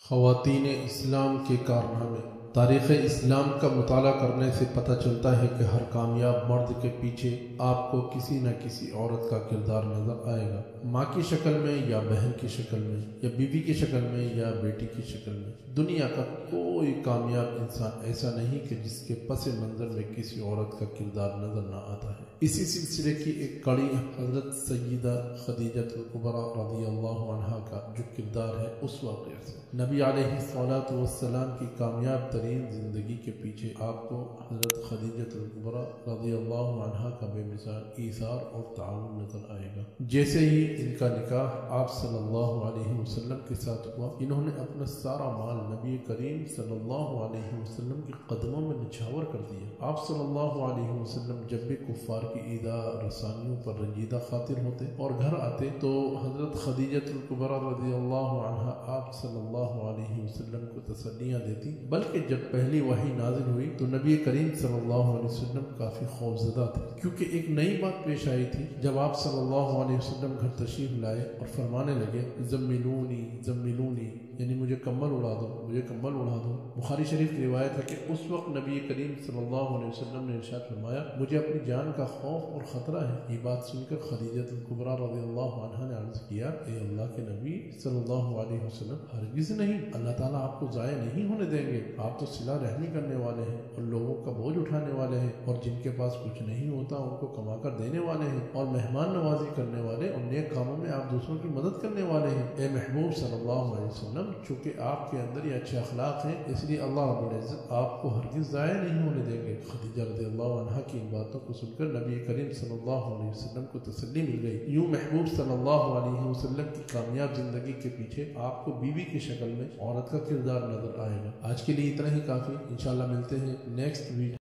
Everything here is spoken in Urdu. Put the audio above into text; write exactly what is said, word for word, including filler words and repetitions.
خواتین اسلام کے کارنامے۔ تاریخ اسلام کا مطالعہ کرنے سے پتہ چلتا ہے کہ ہر کامیاب مرد کے پیچھے آپ کو کسی نہ کسی عورت کا کردار نظر آئے گا، ماں کی شکل میں یا بہن کی شکل میں یا بیوی کی شکل میں یا بیٹی کی شکل میں۔ دنیا کا کوئی کامیاب انسان ایسا نہیں کہ جس کے پس منظر میں کسی عورت کا کردار نظر نہ آتا ہے۔ اسی سلسلے کی ایک کڑی حضرت سیدہ خدیجہ الکبریٰ رضی اللہ عنہا کا جو کردار ہے اس واقعے سے۔ نبی علیہ الصلوۃ والسلام کی کامیاب ترین زندگی کے پیچھے آپ کو حضرت خدیجہ الکبریٰ رضی اللہ عنہا کا بے مثال ایثار اور تعاون نظر آئے گا۔ جیسے ہی ان کا نکاح آپ صلی اللہ علیہ وسلم کے ساتھ ہوا، انہوں نے اپنا سارا مال نبی کریم صلی اللہ علیہ وسلم کے قدموں میں نچھاور کر دیا۔ آپ صلی اللہ علیہ وسلم جب بھی کفار کی ایذا رسانیوں پر رنجیدہ خاطر ہوتے اور گھر آتے تو حضرت خدیجہ الکبریٰ رضی اللہ عنہا آپ صلی اللہ علیہ وسلم کو تسلیاں دیتی، بلکہ جب پہلی وحی نازل ہوئی تو نبی کریم صلی اللہ علیہ وسلم کافی خوفزدہ تھے، کیونکہ ایک نئی بات پیش آئی تھی۔ جب آپ صلی اللہ علیہ وسلم گھر تشریف لائے اور فرمانے لگے زملونی زملونی، یعنی مجھے کمبل اڑا دو، مجھے کمبل اڑا دو۔ بخاری شریف کی روایت ہے کہ اس وقت نبی کریم صلی اللہ علیہ وسلم نے ارشاد فرمایا مجھے اپنی جان کا خوف اور خطرہ ہے۔ یہ بات سن کر خدیجہ الکبریٰ رضی اللہ عنہا نے عرض کیا، اے اللہ کے نبی صلی اللہ علیہ وسلم، ہرگز نہیں، اللہ تعالیٰ آپ کو ضائع نہیں ہونے دیں گے۔ آپ تو صلہ رحمی کرنے والے ہیں اور لوگوں کا بوجھ اٹھانے والے ہیں، اور جن کے پاس کچھ نہیں ہوتا ان کو کما کر دینے والے ہیں، اور مہمان نوازی کرنے والے اور نیک کاموں میں آپ دوسروں کی مدد کرنے والے ہیں۔ اے محبوب صلی اللہ علیہ وسلم، چونکہ آپ کے اندر یہ اچھے اخلاق ہیں، اس لیے اللہ رب العزت آپ کو ہرگز ضائع نہیں ہونے دیں گے۔ خدیجہ رضی اللہ عنہا کی ان باتوں کو سن کر نبی کریم صلی اللہ علیہ وسلم کو تسلی مل گئی۔ یوں محبوب صلی اللہ علیہ وسلم کی کامیاب زندگی کے پیچھے آپ کو بیوی کی شکل میں عورت کا کردار نظر آئے گا۔ آج کے لیے اتنا ہی کافی، انشاءاللہ ملتے ہیں نیکسٹ ویڈیو۔